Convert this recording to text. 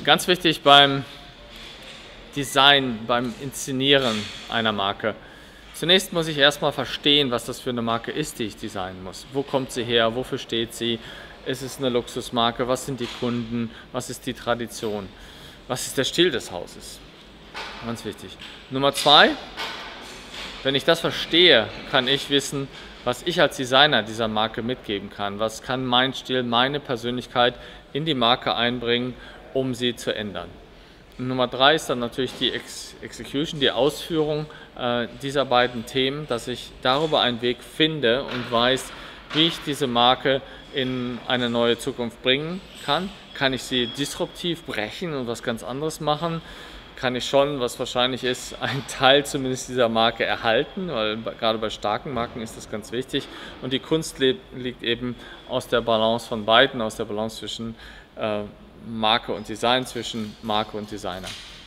Ganz wichtig beim Design, beim Inszenieren einer Marke. Zunächst muss ich erstmal verstehen, was das für eine Marke ist, die ich designen muss. Wo kommt sie her? Wofür steht sie? Ist es eine Luxusmarke? Was sind die Kunden? Was ist die Tradition? Was ist der Stil des Hauses? Ganz wichtig. Nummer 2, wenn ich das verstehe, kann ich wissen, was ich als Designer dieser Marke mitgeben kann. Was kann mein Stil, meine Persönlichkeit in die Marke einbringen, um sie zu ändern. Und Nummer 3 ist dann natürlich die Execution, die Ausführung dieser beiden Themen, dass ich darüber einen Weg finde und weiß, wie ich diese Marke in eine neue Zukunft bringen kann. Kann ich sie disruptiv brechen und was ganz anderes machen? Kann ich schon, was wahrscheinlich ist, einen Teil zumindest dieser Marke erhalten, weil gerade bei starken Marken ist das ganz wichtig. Und die Kunst liegt eben aus der Balance von beiden, aus der Balance zwischen Marke und Design, zwischen Marke und Designer.